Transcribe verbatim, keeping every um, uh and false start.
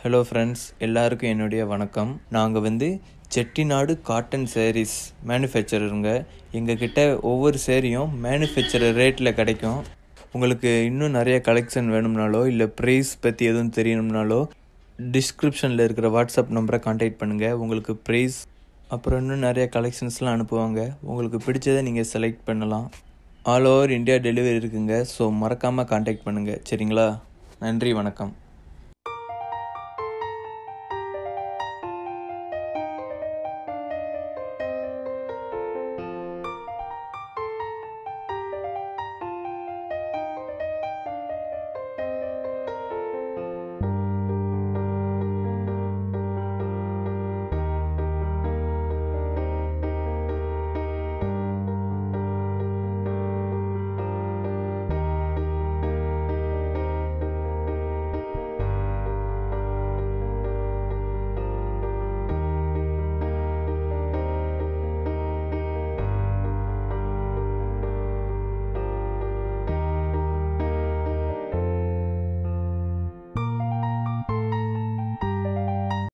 Hello friends, எல்லாருக்கும் என்னுடைய வணக்கம். நாங்கள் வந்து செட்டிநாடு காட்டன் சாரீஸ் மேனுஃபேக்சருங்க. எங்ககிட்ட ஒவ்வொரு சேரீயும் மேனுஃபேக்சரர் ரேட்டில் கிடைக்கும். உங்களுக்கு இன்னும் நிறைய கலெக்ஷன் வேணும்னாலோ இல்லை ப்ரைஸ் பற்றி எதுவும் தெரியணும்னாலோ டிஸ்கிரிப்ஷனில் இருக்கிற வாட்ஸ்அப் நம்பரை கான்டாக்ட் பண்ணுங்கள். உங்களுக்கு ப்ரைஸ் அப்புறம் இன்னும் நிறைய கலெக்ஷன்ஸ்லாம் அனுப்புவாங்க. உங்களுக்கு பிடிச்சதை நீங்கள் செலக்ட் பண்ணலாம். ஆல் ஓவர் இந்தியா டெலிவரி இருக்குங்க. ஸோ மறக்காமல் கான்டாக்ட் பண்ணுங்கள். சரிங்களா? நன்றி, வணக்கம்.